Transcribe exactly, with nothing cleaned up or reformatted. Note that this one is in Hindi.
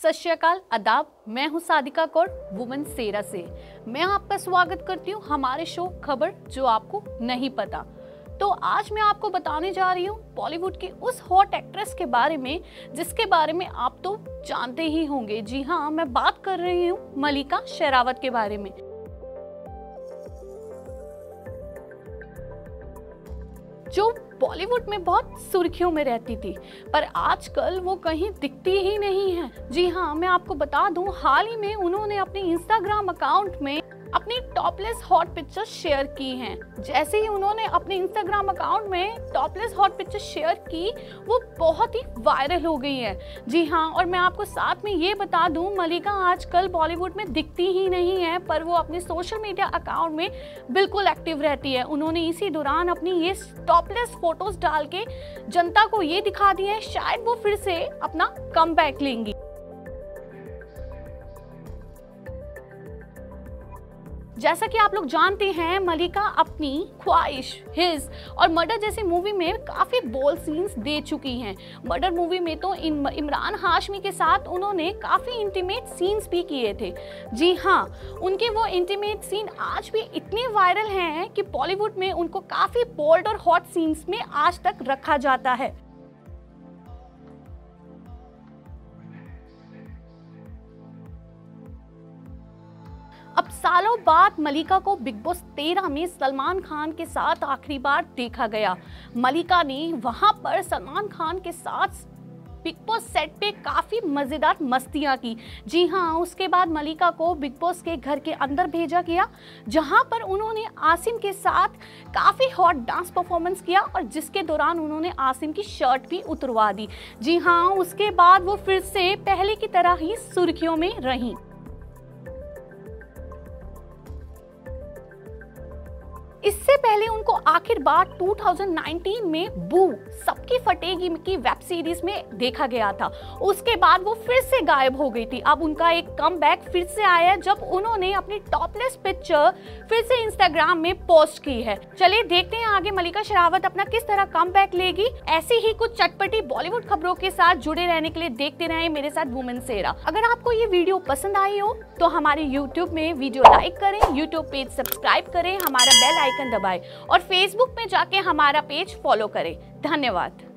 सत श्री अकाल, आदाब। मैं हूं सादिका कौर, वुमेन सेरा से। मैं आपका स्वागत करती हूं हमारे शो खबर जो आपको नहीं पता। तो आज मैं आपको बताने जा रही हूं बॉलीवुड की उस हॉट एक्ट्रेस के बारे में जिसके बारे में आप तो जानते ही होंगे। जी हाँ, मैं बात कर रही हूं मल्लिका शेरावत के बारे में। जो बॉलीवुड में बहुत सुर्खियों में रहती थी, पर आजकल वो कहीं दिखती ही नहीं है। जी हाँ, मैं आपको बता दूं, हाल ही में उन्होंने अपने इंस्टाग्राम अकाउंट में अपनी टॉपलेस हॉट पिक्चर्स शेयर की हैं। जैसे ही उन्होंने अपने इंस्टाग्राम अकाउंट में टॉपलेस हॉट पिक्चर्स शेयर की, वो बहुत ही वायरल हो गई है। जी हाँ, और मैं आपको साथ में ये बता दूं, मल्लिका आजकल बॉलीवुड में दिखती ही नहीं है, पर वो अपने सोशल मीडिया अकाउंट में बिल्कुल एक्टिव रहती है। उन्होंने इसी दौरान अपनी ये टॉपलेस फोटोज डाल के जनता को ये दिखा दिया है शायद वो फिर से अपना कमबैक लेंगी। जैसा कि आप लोग जानते हैं, मल्लिका अपनी ख्वाहिश, हिज और मर्डर जैसी मूवी में काफ़ी बोल्ड सीन्स दे चुकी हैं। मर्डर मूवी में तो इमरान हाशमी के साथ उन्होंने काफ़ी इंटीमेट सीन्स भी किए थे। जी हाँ, उनके वो इंटीमेट सीन आज भी इतने वायरल हैं कि बॉलीवुड में उनको काफ़ी बोल्ड और हॉट सीन्स में आज तक रखा जाता है। अब सालों बाद मल्लिका को बिग बॉस तेरह में सलमान खान के साथ आखिरी बार देखा गया। मल्लिका ने वहां पर सलमान खान के साथ बिग बॉस सेट पे काफ़ी मज़ेदार मस्तियां की। जी हाँ, उसके बाद मल्लिका को बिग बॉस के घर के अंदर भेजा गया, जहां पर उन्होंने आसिम के साथ काफ़ी हॉट डांस परफॉर्मेंस किया और जिसके दौरान उन्होंने आसिम की शर्ट भी उतरवा दी। जी हाँ, उसके बाद वो फिर से पहले की तरह ही सुर्खियों में रहीं। इससे पहले उनको आखिर बार दो हज़ार उन्नीस में बू सबकी फटेगी की वेब सीरीज में देखा गया था। उसके बाद वो फिर से गायब हो गई थी। अब उनका एक कमबैक फिर से आया है जब उन्होंने अपनी टॉपलेस पिक्चर फिर से इंस्टाग्राम में पोस्ट की है। चलिए देखते हैं आगे मल्लिका शेरावत अपना किस तरह कमबैक लेगी। ऐसी ही कुछ चटपटी बॉलीवुड खबरों के साथ जुड़े रहने के लिए देखते रहें मेरे साथ वुमेन सेरा। अगर आपको ये वीडियो पसंद आई हो तो हमारे यूट्यूब में वीडियो लाइक करें, यूट्यूब पेज सब्सक्राइब करें, हमारा बेल आइकन दबाएं और फेसबुक में जाके हमारा पेज फॉलो करें। धन्यवाद।